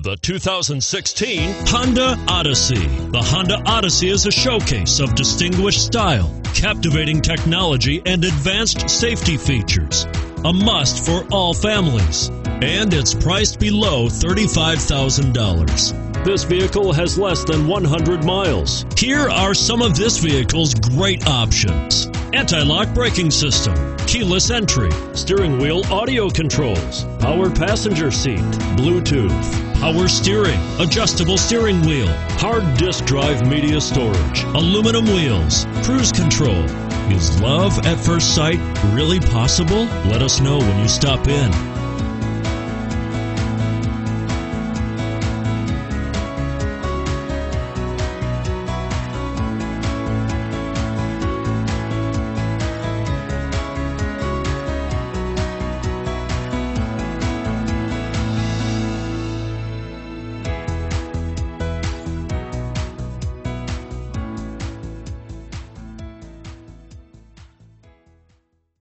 The 2016 Honda Odyssey. The Honda Odyssey is a showcase of distinguished style, captivating technology, and advanced safety features. A must for all families. And it's priced below $35,000. This vehicle has less than 100 miles. Here are some of this vehicle's great options: anti-lock braking system, keyless entry, steering wheel audio controls, power passenger seat, Bluetooth, power steering, adjustable steering wheel, hard disk drive media storage, aluminum wheels, cruise control. Is love at first sight really possible? Let us know when you stop in.